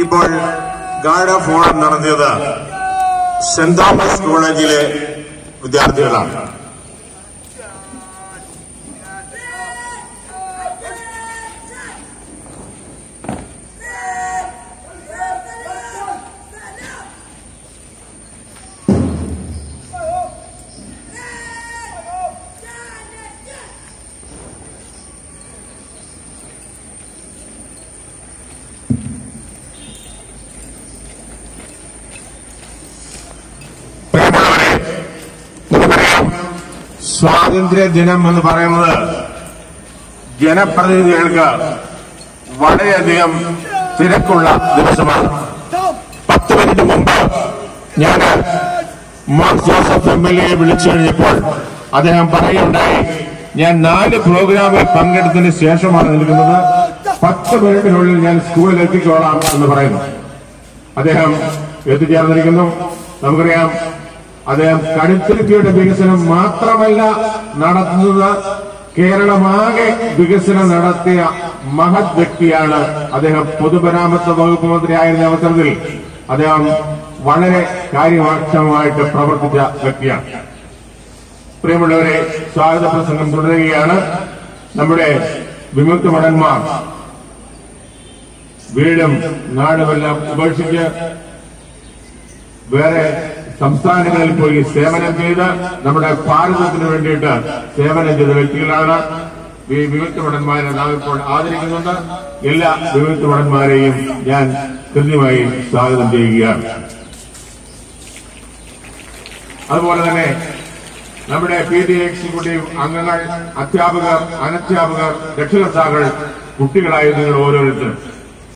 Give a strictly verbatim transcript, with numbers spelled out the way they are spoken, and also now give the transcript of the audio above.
ഇപ്പോൾ guard of honour നടത്തിയത് saint Thomas കോളേജിലെ വിദ്യാർത്ഥികളാണ്. സ്വാതന്ത്ര്യ ദിനം എന്ന് പറയുന്നത് ജനപ്രതിനിധികൾക്ക് വളരെയധികം തിരക്കുള്ള ദിവസമാണ്. പത്ത് മിനിറ്റ് മുമ്പ് ഞാൻ മോൻസ് ജോസഫ് എം എൽ എയെ വിളിച്ചു കഴിഞ്ഞപ്പോൾ അദ്ദേഹം പറയുകയുണ്ടായി, ഞാൻ നാല് പ്രോഗ്രാമിൽ പങ്കെടുത്തതിന് ശേഷമാണ് നിൽക്കുന്നത്, പത്ത് മിനിറ്റിനുള്ളിൽ ഞാൻ സ്കൂളിൽ എത്തിക്കോളാം എന്ന് പറയുന്നു. അദ്ദേഹം എത്തിച്ചേർന്നിരിക്കുന്നു. നമുക്കറിയാം, അദ്ദേഹം കടുത്തുരുത്തിയുടെ വികസനം മാത്രമല്ല നടത്തുന്നത്, കേരളമാകെ വികസനം നടത്തിയ മഹത് വ്യക്തിയാണ് അദ്ദേഹം. പൊതുമരാമത്ത് വകുപ്പ് മന്ത്രിയായിരുന്ന അവസരത്തിൽ അദ്ദേഹം വളരെ കാര്യക്ഷമമായിട്ട് പ്രവർത്തിച്ച വ്യക്തിയാണ്. പ്രിയമുള്ളവരെ, സ്വാഗത പ്രസംഗം തുടരുകയാണ്. നമ്മുടെ വിമുക്ത ഭടന്മാർ വീടും നാടുമെല്ലാം ഉപേക്ഷിച്ച് വേറെ സംസ്ഥാനങ്ങളിൽ പോയി സേവനം ചെയ്ത് നമ്മുടെ ഭാരതത്തിന് വേണ്ടിയിട്ട് സേവനം ചെയ്ത വ്യക്തികളാണ്. ഈ വിമുക്ത ഭടന്മാരെ നാം ഇപ്പോൾ ആദരിക്കുന്നുണ്ട്. എല്ലാ വിമുക്ത ഭടന്മാരെയും ഞാൻ കൃത്യമായി സ്വാഗതം ചെയ്യുകയാണ്. അതുപോലെ തന്നെ നമ്മുടെ പി ടി എക്സിക്യൂട്ടീവ് അംഗങ്ങൾ, അധ്യാപകർ, അനധ്യാപകർ, രക്ഷകർത്താക്കൾ, കുട്ടികളായ നിങ്ങൾ ഓരോരുത്തരും